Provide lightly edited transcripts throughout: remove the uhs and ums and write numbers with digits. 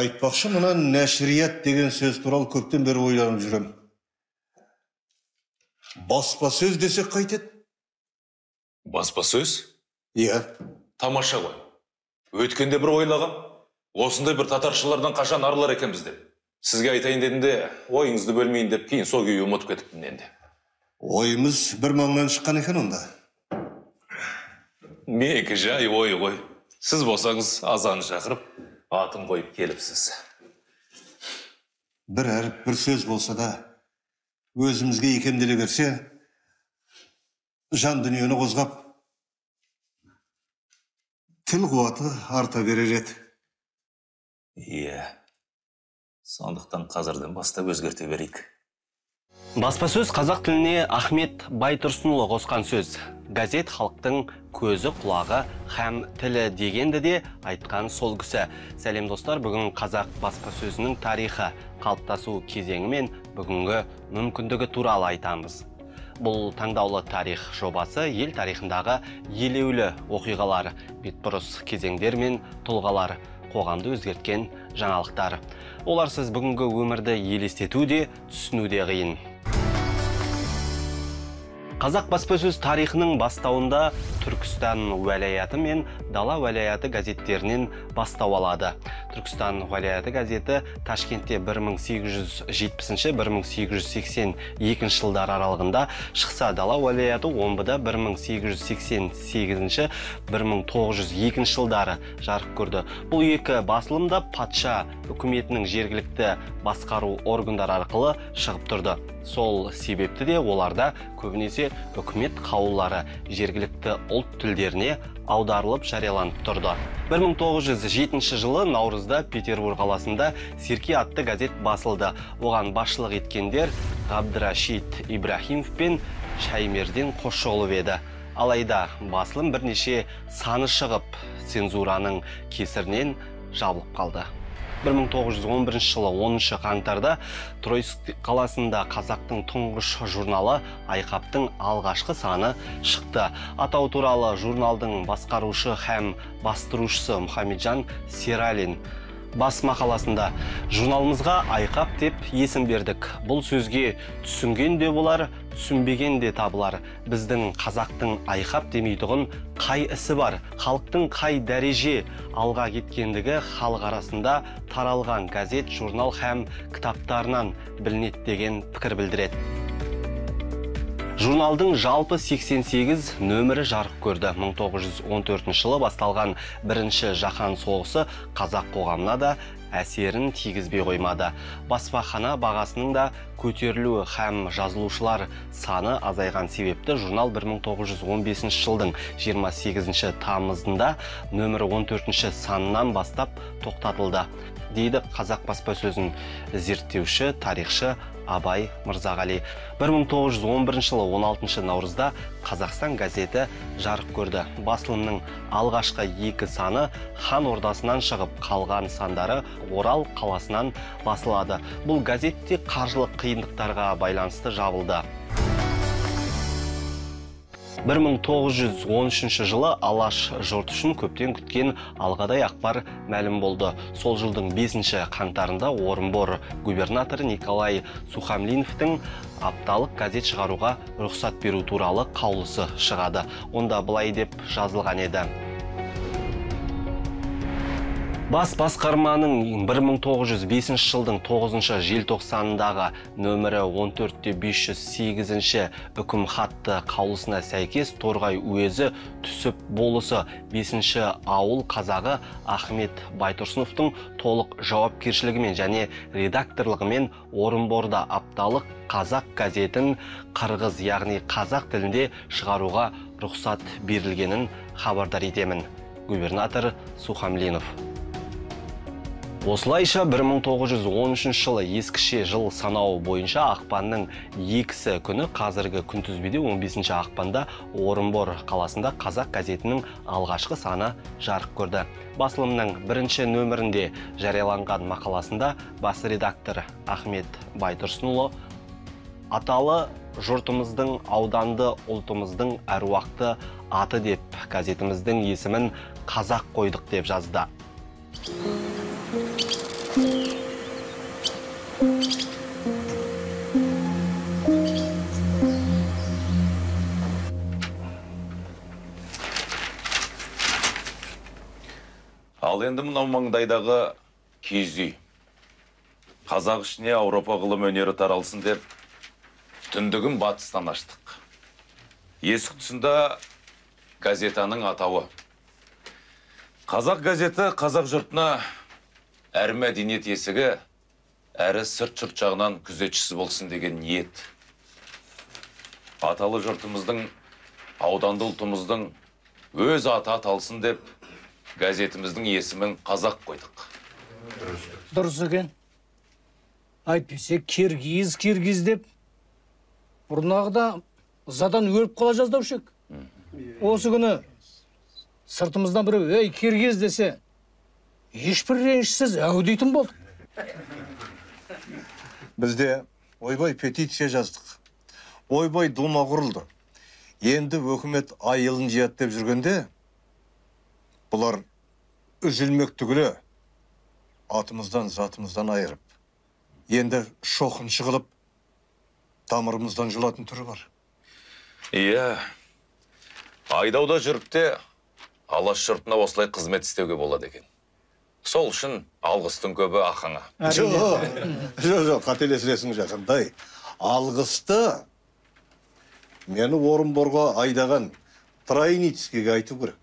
Айтпақшы, мына нәшрият деген сөз туралы көптен бері ойланып жүрем. Баспасөз десек қайтеді? Баспасөз? Иә. Тамаша ғой. Өткенде бір ойлағам, осындай бір татаршылардан қашан арылар екенбіз деп. Сізге айтайын дедім де, ойыңызды бөлмейін деп, кейін сол күйі ұмытып кетіппін енді. Ойымыз бір маңнан шыққан екен онда. Мекі жай ой ғой. Сіз болсаңыз азан шақырып, атын қойып келіпсіз. Бір әріп, бір сөз болса да, өзімізге икемделе берсе, жан дүниені қозғап, тіл қуаты арта берер еді. Иә. Сондықтан қазірден бастап өзгерте берейік. Баспасөз қазақ тіліне Ахмет Байтұрсынұлы қосқан сөз. Газет халықтың көзі, құлағы һәм тілі дегенді де айтқан сол кісі. Сәлем достар, бүгін қазақ баспасөзінің тарихы, қалыптасу кезеңі мен бүгінгі мүмкіндігі туралы айтамыз. Бұл таңдаулы тарих жобасы ел тарихындағы елеулі оқиғалар, бетбұрыс кезеңдер мен тұлғалар, қоғамды өзгерткен жаңалықтар. Оларсыз бүгінгі өмірді елестету де, түсіну де қиын. Қазақ баспасөз тарихының бастауында Түркістан уәлаяты мен Дала уәлаяты газеттерінен бастау алады. Түркістан уәлаяты газеті Ташкентте 1870-1882 жылдар аралығында шықса, Дала уәлаяты Омбыда 1888-1902 жылдары жарық көрді. Бұл екі басылымда патша үкіметінің жергілікті басқару органдар арқылы шығып тұрды. Сол себепті де оларда көбінесе үкімет қаулылары жергілікті ұлт тілдеріне аударылып жарияланып тұрды. 1907 жылы наурызда Петербург қаласында Серке атты газет басылды. Оған басшылық еткендер Ғабдрашид Ибрахимов пен Шаймерден Қосшоғлов еді. Алайда басылым бірнеше саны шығып, цензураның кесірінен жабылып қалды. 1911 жылы 10 қаңтарда Тройск қаласында қазақтың тұңғыш журналы Айқаптың алғашқы саны шықты. Атау туралы журналдың басқарушы һәм бастырушысы Мұхамеджан Сералин бас мақаласында журналымызға Айқап деп есім бердік. Бұл сөзге түсінген де болар, түсінбеген де табылар. Біздің қазақтың Айқап демейтұғын қай ісі бар, халықтың қай дәреже алға кеткендігі халық арасында таралған газет, журнал һәм кітаптарынан білінеді деген пікір білдіреді. Журналдың жалпы 88 нөмірі жарық көрді. 1914 жылы басталған бірінші жаһан соғысы қазақ қоғамына да әсерін тигізбей қоймады. Баспахана бағасының да көтерілуі һәм жазылушылар саны азайған себепті журнал 1915 жылдың 28 тамызында нөмірі 14 санынан бастап тоқтатылды, дейді қазақ баспасөзін зерттеуші, тарихшы Абай Мырзағали. 1911 жылы 16 наурызда Қазақстан газеті жарық көрді. Басылымның алғашқы екі саны Хан ордасынан шығып, қалған сандары Орал қаласынан басылады. Бұл газетте қаржылық қиындықтарға байланысты жабылды. 1913 жылы Алаш жұрт үшін көптен күткен алғадай ақпар мәлім болды. Сол жылдың 5 қаңтарында Орынбор губернаторы Николай Сухомлиновтың апталық газет шығаруға рұқсат беру туралы қаулысы шығады. Онда былай деп жазылған еді. Бас басқарманың 1905 жылдың 9 желтоқсанындағы нөмірі 14-508 үкім хатты қаулысына сәйкес Торғай уезі түсіп болысы 5 ауыл қазағы Ахмет Байтұрсыновтың толық жауапкершілігімен және редакторлығымен Орынборда апталық қазақ газетін қырғыз, яғни қазақ тілінде шығаруға рұқсат берілгенін хабардар етемін. Губернатор Сухомлинов. Осылайша 1913 жылы ескіше жыл санауы бойынша ақпанның 2 күні қазіргі күнтізбеде 15 ақпанда Орынбор қаласында қазақ газетінің алғашқы саны жарық көрді. Басылымның бірінші нөмірінде жарияланған мақаласында бас редактор Ахмет Байтұрсынұлы аталы жұртымыздың, ауданды ұлтымыздың әруақты аты деп газетіміздің есімін қазақ қойдық деп жазды. Ал енді мынау маңдайдағы киіз үй. Қазақ ішіне Ауропа ғылым өнері таралсын деп, түндігін батыстан аштық. Есік тұсында газетаның атауы. Қазақ газеті қазақ жұртына әрі мәдениет есігі, әрі сырт жұрт жағынан күзетшісі болсын деген ниет. Аталы жұртымыздың, ауданды ұлтымыздың өз аты аталсын деп, газетіміздің есімін қазақ қойдық. Дұрыс екен. Айтпесе киргиз деп, бұрнағыда задан өліп қала жаздаушек. Осы күні сыртымыздан біреу, ей, киргиз десе, ешбір ренішсіз әу дейтін болды. Бізде ойбай петиция жаздық. Ойбай дума құрылды. Енді өкімет айылын жият деп жүргенде, бұлар үзілмек түгілі атымыздан, затымыздан айырып. Енді шоқыншы қылып, тамырымыздан жұлатын түрі бар. Иә, айдауда жүріп те, алаш жұртына осылай қызмет істеуге болады екен. Сол үшін алғыстың көбі ақаңа. Жоқ, қателесіресің жақындай. Алғысты мені Орынборға айдаған Трайницкийге айту керек.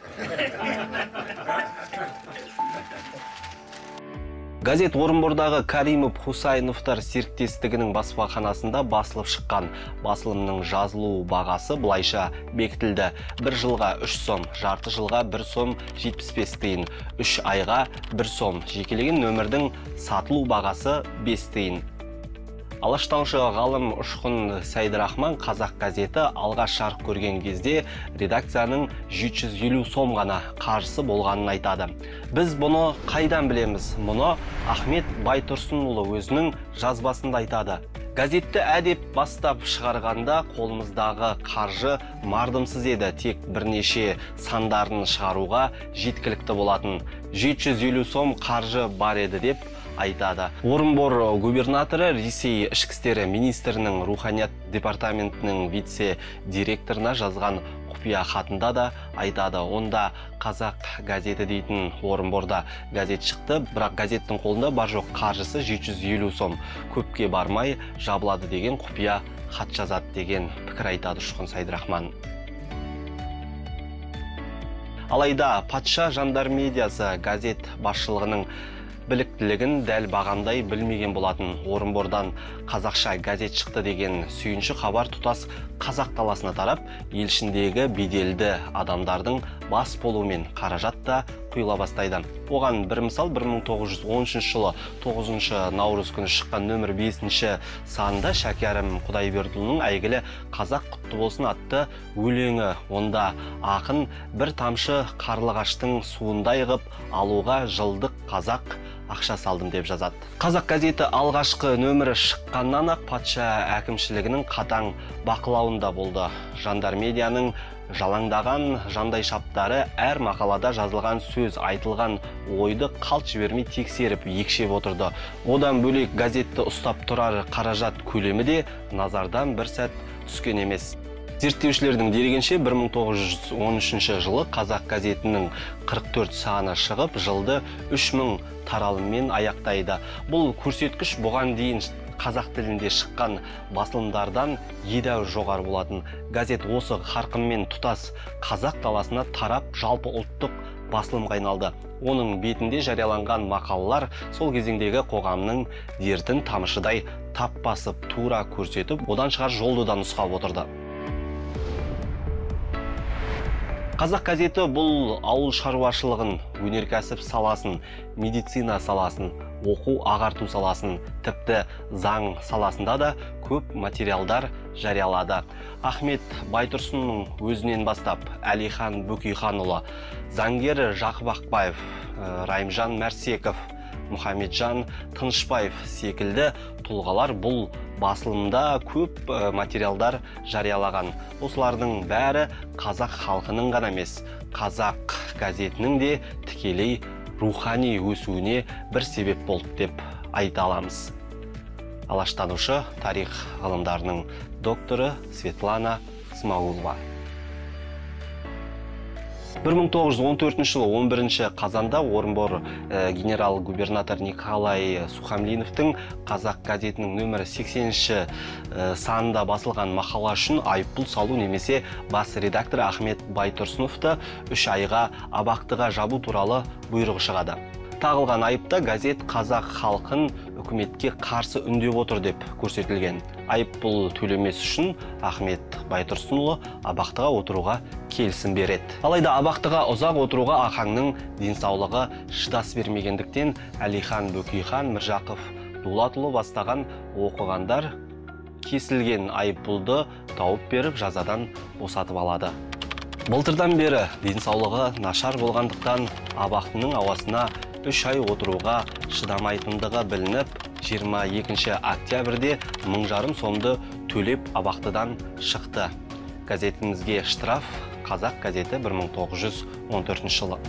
Газет Орынбордағы Каримов Хусайновтар серіктестігінің баспаханасында басылып шыққан. Басылымның жазылу бағасы былайша бекітілді. 1 жылға 3 сом, жарты жылға 1 сом 75 тиын, 3 айға 1 сом. Жекелеген нөмірдің сатылу бағасы 5 тиын. Алаштаушы ғалым Ұшқын Сайдырахман қазақ газеті алғаш жарық көрген кезде редакцияның 750 сом ғана қаржысы болғанын айтады. Біз бұны қайдан білеміз? Мұны Ахмет Байтұрсынұлы өзінің жазбасында айтады. Газетті әдеп бастап шығарғанда қолымыздағы қаржы мардымсыз еді, тек бірнеше сандарын шығаруға жеткілікті болатын. 750 сом қаржы бар еді деп айтады. Орынбор губернаторы Ресей ішкі істері министрінің руханият департаментінің вице-директорына жазған құпия хатында да айтады. Онда қазақ газеті дейтін Орынборда газет шықты, бірақ газеттің қолында бар жоқ қаржысы 750 сом. Көпке бармай жабылады деген құпия хат жазады деген пікір айтады Ұшқын Сайдырахман. Алайда патша жандармериясы газет басшылығының біліктілігін дәл бағандай білмеген болатын. Орынбордан қазақша газет шықты деген сүйінші хабар тұтас қазақ даласына тарап, ел ішіндегі беделді адамдардың бас болуымен қаражат та құйыла бастайды. Оған бір мысал 1913 жылы 9 наурыз күні шыққан нөмір 5 санында Шәкәрім Құдайбердіұлының әйгілі «Қазақ құтты болсын» атты өлеңі. Онда ақын бір тамшы қарлығаштың суындай ғып алуға жылдық қазақ ақша салдым деп жазады. Қазақ газеті алғашқы нөмірі шыққаннан ақ патша әкімшілігінің қатаң бақылауында болды. Жандармерияның жалаңдаған жандай шаптары әр мақалада жазылған сөз, айтылған ойды қалт жібермей тексеріп екшеп отырды. Одан бөлек газетті ұстап тұрар қаражат көлемі де назардан бір сәт түскен емес. Зерттеушілердің дерегенше 1913 жылы қазақ газетінің 44 саны шығып, жылды 3000 таралыммен аяқтайды. Бұл көрсеткіш бұған дейін қазақ тілінде шыққан басылымдардан едәуір жоғары болатын. Газет осы қарқынмен тұтас қазақ даласына тарап, жалпы ұлттық басылымға айналды. Оның бетінде жарияланған мақалалар сол кезеңдегі қоғамның дертін тамшыдай тап басып, тура көрсетіп, одан шығар жолды да нұсқап отырды. Қазақ газеті бұл ауыл шаруашылығын, өнеркәсіп саласын, медицина саласын, оқу ағарту саласын, тіпті заң саласында да көп материалдар жариялады. Ахмет Байтұрсынның өзінен бастап Әлихан Бөкейханұлы, заңгер Жақып Ақбаев, Райымжан Мәрсеков, Мұхамеджан Тынышбаев секілді тұлғалар бұл басылымда көп материалдар жариялаған. Осылардың бәрі қазақ халқының ғана емес, қазақ газетінің де тікелей рухани өсуіне бір себеп болды деп айта аламыз. Алаштанушы тарих ғылымдарының докторы Светлана Смағұлова. 1914 жылы 11 қазанда Орынбор генерал-губернатор Николай Сухомлиновтың Қазақ газетінің нөмірі 80 санында басылған мақала үшін айыппұл салу немесе бас редактор Ахмет Байтұрсыновты 3 айға абақтыға жабу туралы бұйрығы шығады. Тағылған айыпта газет қазақ халқын үкіметке қарсы үндеп отыр деп көрсетілген. Айыппұл төлемес үшін Ахмет Байтұрсынұлы абақтыға отыруға келісім береді. Алайда абақтыға ұзақ отыруға ақаңның денсаулығы шыдас бермегендіктен Әлихан Бөкейхан Міржақып Дулатұлы бастаған оқығандар кесілген айыппұлды тауып беріп жазадан босатып алады. Былтырдан бері денсаулығы нашар болғандықтан абақтының ауасына 3 ай отыруға шыдамайтындығы білініп, 22 октябрьде 1,5 сомды төлеп абақтыдан шықты. Газетімізге штраф Қазақ газеті 1914 жылы.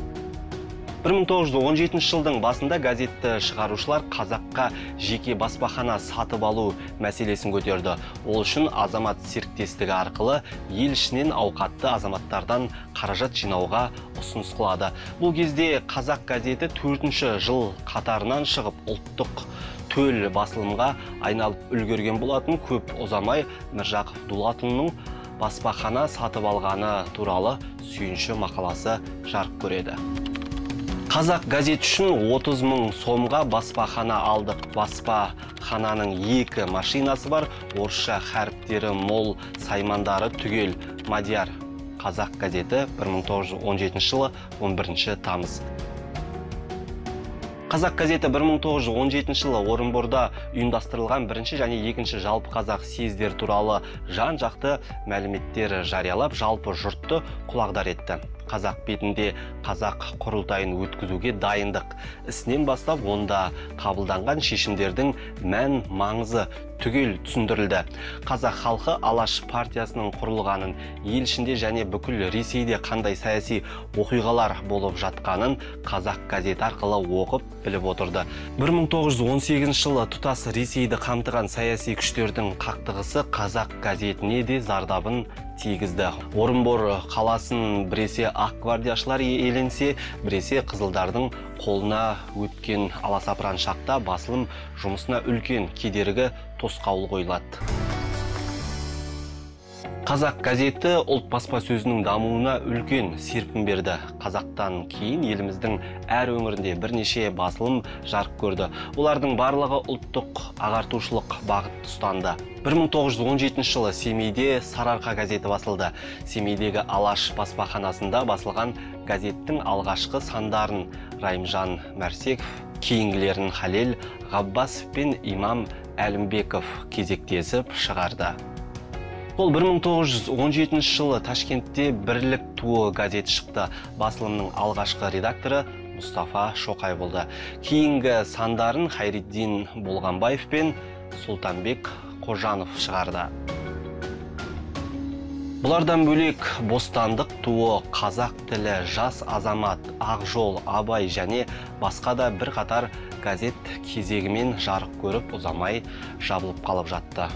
1917 жылдың басында газетті шығарушылар қазаққа жеке баспахана сатып алу мәселесін көтерді. Ол үшін азамат серіктестігі арқылы ел ішінен ауқатты азаматтардан қаражат жинауға ұсыныс қылады. Бұл кезде Қазақ газеті 4-ші жыл қатарынан шығып ұлттық төл басылымға айналып үлгерген болатын. Көп ұзамай Міржақып Дулатұлының баспахана сатып алғаны туралы сүйінші мақаласы жарық көреді. Қазақ газет үшін 30 000 сомға баспахана алдық. Баспахананың 2 машинасы бар, орысша харіптері мол, саймандары түгел. Мадияр. Қазақ газеті 1917 жылы 11 тамыз. Қазақ газеті 1917 жылы Орынборда ұйымдастырылған 1 және 2 жалпы қазақ съездер туралы жан-жақты мәліметтер жариялап, жалпы жұртты құлағдар етті. Қазақ бетінде қазақ құрылтайын өткізуге дайындық ісінен бастап, онда қабылданған шешімдердің мән маңызы түгел түсіндірілді. Қазақ халқы Алаш партиясының құрылғанын, ел ішінде және бүкіл Ресейде қандай саяси оқиғалар болып жатқанын Қазақ газеті арқылы оқып біліп отырды. 1918 жылы тұтас Ресейді қамтыған саяси күштердің қақтығысы Қазақ газетіне де зардабын тигізді. Орынбор қаласын біресе ақ гвардияшылар иеленсе, біресе қызылдардың қолына өткен аласапыран шақта басылым жұмысына үлкен кедергі тосқауыл қойылады. Қазақ газеті ұлт баспасөзінің дамуына үлкен серпін берді. Қазақтан кейін еліміздің әр өңірінде бірнеше басылым жарық көрді. Олардың барлығы ұлттық ағартушылық бағыт ұстанды. 1917 жылы Семейде Сарыарқа газеті басылды. Семейдегі Алаш баспаханасында басылған газеттің алғашқы сандарын Райымжан Мәрсеков, кейінгілерін Халел Ғаббасов пен Имам Әлімбеков кезектесіп шығарды. Ол 1917 жылы Ташкентте Бірлік туы газеті шықты. Басылымның алғашқы редакторы Мұстафа Шоқай болды. Кейінгі сандарын Хайриддин Болғанбаев пен Сұлтанбек Қожанов шығарды. Бұлардан бөлек Бостандық туы, Қазақ тілі, Жас азамат, Ақ жол, Абай және басқа да бір қатар газет кезегімен жарық көріп, ұзамай жабылып қалып жатты.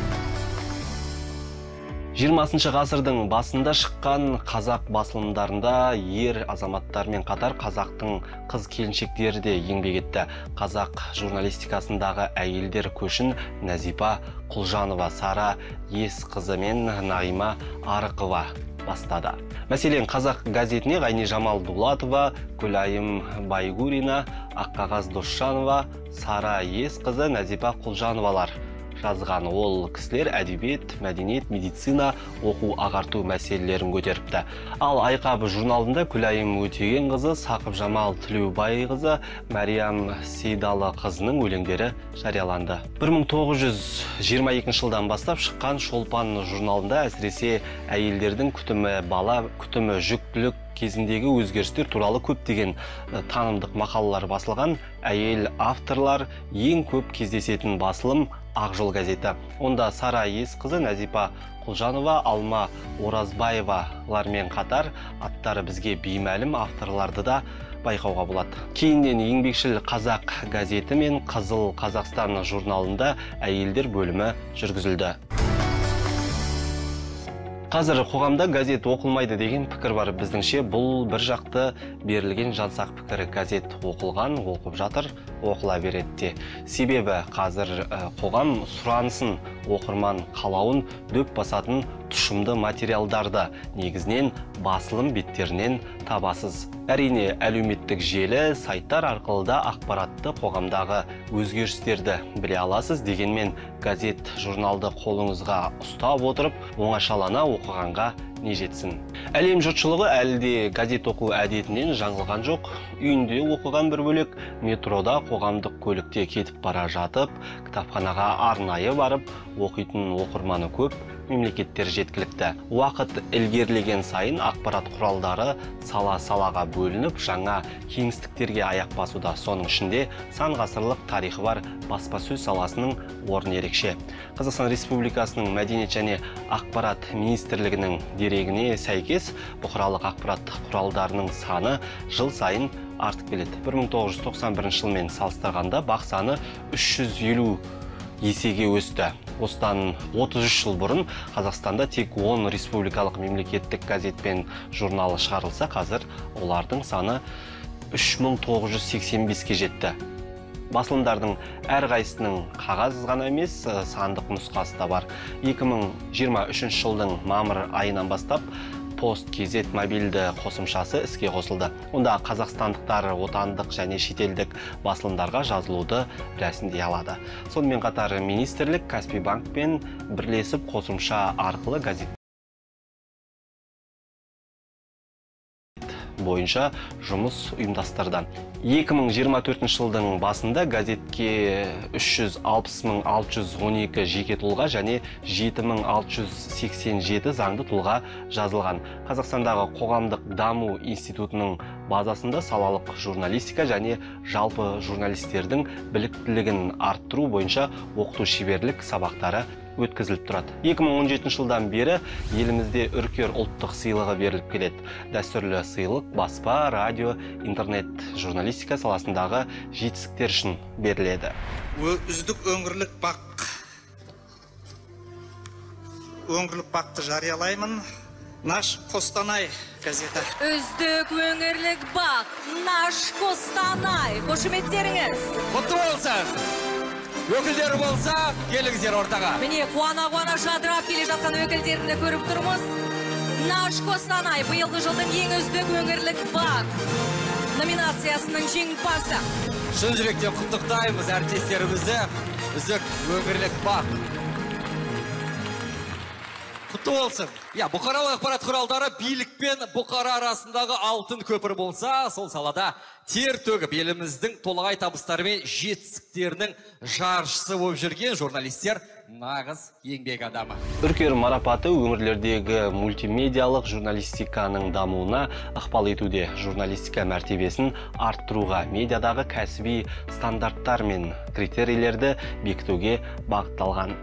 20 ғасырдың басында шыққан қазақ басылымдарында ер азаматтармен қатар қазақтың қыз келіншектері де еңбек етті. Қазақ журналистикасындағы әйелдер көшін Назипа Құлжанова, Сара Ес қызы мен Нағима Арықова бастады. Мәселен, Қазақ газетіне Ғайни Жамал Дулатова, Гүлайым Байгурина, Аққағаз Досжанова, Сара Ес қызы Назипа Құлжановалар жазған. Ол кісілер әдебиет, мәдениет, медицина, оқу ағарту мәселелерін көтеріпті. Ал Айқабы журналында Күлайым Өтеген қызы, Сақып Жамал Тілеубай қызы, Мәриям Сейдалы қызының өлеңдері жарияланды. 1922 жылдан бастап шыққан Шолпан журналында әсіресе әйелдердің күтімі, бала күтімі, жүктілік кезіндегі өзгерістер туралы көптеген танымдық мақалалар басылған. Әйел авторлар ең көп кездесетін басылым Ақ жол газеті. Онда Сара Ес қызы Назипа Құлжанова, Алма Оразбаевалармен қатар аттары бізге беймәлім авторларды да байқауға болады. Кейіннен Еңбекшіл Қазақ газеті мен Қызыл Қазақстан журналында әйелдер бөлімі жүргізілді. Қазір қоғамда газет оқылмайды деген пікір бар. Біздіңше бұл бір жақты берілген жансақ пікір. Газет оқылған, оқып жатыр, оқыла береді. Себебі қазір қоғам сұранысын, оқырман қалауын дөп басатын тұшымды материалдарды негізінен басылым беттерінен табасыз. Әрине, әлеуметтік желі, сайттар арқылы да ақпаратты қоғамдағы өзгерістерді біле аласыз. Дегенмен газет, журналды қолыңызға ұстап отырып, оңашалана оқығанға не жетсін. Әлем жұртшылығы әлде газет оқу әдетінен жаңылған жоқ. Үйінде оқыған бір бөлек, метрода, қоғамдық көлікте кетіп бара жатып, кітапханаға арнайы барып, оқитын оқырманы көп, мемлекеттер жеткілікті. Уақыт ілгерілеген сайын ақпарат құралдары сала-салаға бөлініп, жаңа кеңістіктерге аяқ басуда. Соның ішінде сан ғасырлық тарихы бар баспасөз саласының орны ерекше. Қазақстан Республикасының Мәдениет және ақпарат министрлігінің дерегіне сәйкес, бұқаралық ақпарат құралдарының саны жыл сайын артып келеді. 1991 жылмен салыстырғанда бақ саны 350 есеге өсті. Осыдан 33 жыл бұрын Қазақстанда тек 10 республикалық мемлекеттік газет пен журналы шығарылса, қазір олардың саны 3985-ке жетті. Басылымдардың әрқайсысының қағаз ғана емес, сандық нұсқасы да бар. 2023 жылдың мамыр айынан бастап Пост.кз мобильді қосымшасы іске қосылды. Онда қазақстандықтар отандық және шетелдік басылымдарға жазылуды рәсімдей алады. Сонымен қатар министрлік Каспий банкпен бірлесіп қосымша арқылы газет бойынша жұмыс ұйымдастырды. 2024 жылдың басында газетке 360.612 жеке тұлға және 7.687 заңды тұлға жазылған. Қазақстандағы қоғамдық даму институтының базасында салалық журналистика және жалпы журналистердің біліктілігін арттыру бойынша оқыту шеберлік сабақтары өткізіліп тұрады. 2017 жылдан бері елімізде Үркер ұлттық сыйлығы беріліп келеді. Дәстүрлі сыйлық баспа, радио, интернет журналистика саласындағы жетістіктер үшін беріледі. Үздік өңірлік бақты жариялаймын. Наш Қостанай газеті. Үздік өңірлік бақ, Наш Қостанай. Қошеметтеріңіз. Құтты болсын. Өкілдері болса, келіңіздер ортаға. Міне қуана-қуана жадырап келе жатқан өкілдерді көріп тұрмыз. Наш Қостанай биылғы жылдың ең үздік өңірлік бақ номинациясының жеңімпазы. Шын жүректен құттықтаймыз әріптестерімізді. Үздік өңірлік бақ. Құтты болсын. Бұқаралық ақпарат құралдары билік пен бұқара арасындағы алтын көпір болса, сол салада тер төгіп еліміздің толағай табыстары мен жетістіктерінің жаршысы болып жүрген журналистер нағыз еңбек адамы. Үркер марапаты өңірлердегі мультимедиалық журналистиканың дамуына ықпал етуде. Журналистика мәртебесін арттыруға, медиадағы кәсіби стандарттар мен критерийлерді бекітуге бағытталған.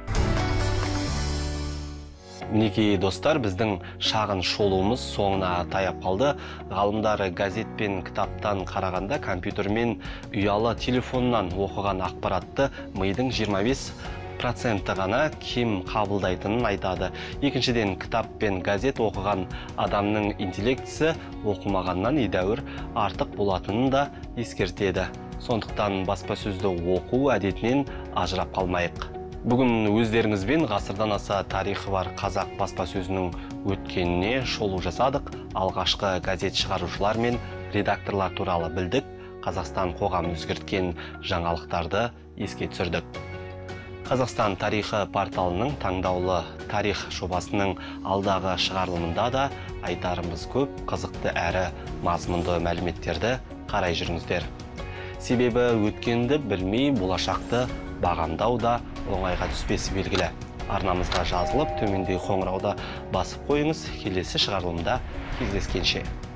Мінекей достар, біздің шағын шолуымыз соңына таяп қалды. Ғалымдары газет пен кітаптан қарағанда компьютер мен ұялы телефоннан оқыған ақпаратты мидың 25% ғана кем қабылдайтынын айтады. Екіншіден, кітап пен газет оқыған адамның интеллектісі оқымағаннан едәуір артық болатынын да ескертеді. Сондықтан баспасөзді оқу әдетінен ажырап қалмайық. Бүгін өздеріңізбен ғасырдан аса тарихы бар қазақ баспасөзінің өткеніне шолу жасадық. Алғашқы газет шығарушылар мен редакторлар туралы білдік. Қазақстан қоғамын өзгерткен жаңалықтарды еске түсірдік. Қазақстан тарихы порталының таңдаулы тарих жобасының алдағы шығарылымында да айтарымыз көп, қызықты әрі мазмұнды мәліметтерді қарай жүріңіздер. Себебі өткенді білмей болашақты бағамдау да оңайға түспесі белгілі. Арнамызға жазылып, төмендегі қоңырауда басып қойыңыз. Келесі шығарылымда кездескенше.